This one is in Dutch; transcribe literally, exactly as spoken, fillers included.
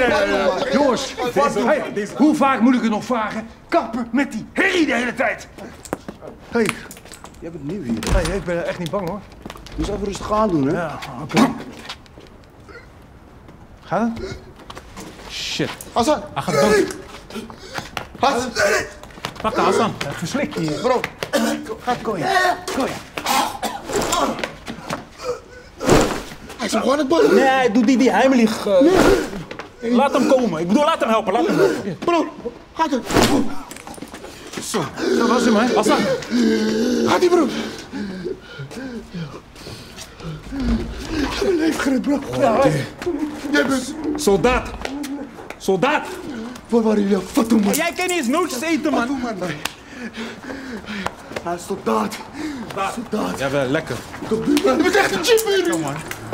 hey, jongens, hey, hoe vaak moet ik het nog vragen? Kappen met die herrie de hele tijd. Hé. Hey. Jij bent nieuw hier. Hey, ik ben echt niet bang hoor. Je moet even rustig aan doen, hè? Ja, oké. Okay. Gaat het? Shit. Hassan! Hij gaat dood. Hassan! Pak de Hassan. Verslik je, bro. Ga kooien. Kooien. Hij is gewoon het bal. Nee, doe die, die heimelijk. Uh... Nee. Laat hem komen. Ik bedoel, laat hem helpen. Laat hem helpen. Bro, gaat het? Zo, dat was hem, hè? Hassan. Gaat ie, bro. Hij leeft gered, bro. Ja, jij bent... Soldaat. Soldaat. Waar waren jullie? Fatou, man. Jij kan niet eens nootjes eten, man. Fatou, man. Hij is soldaat. Soldaat. Jawel, lekker. Kom nu, man. Je bent echt een chip, man. Kom, man.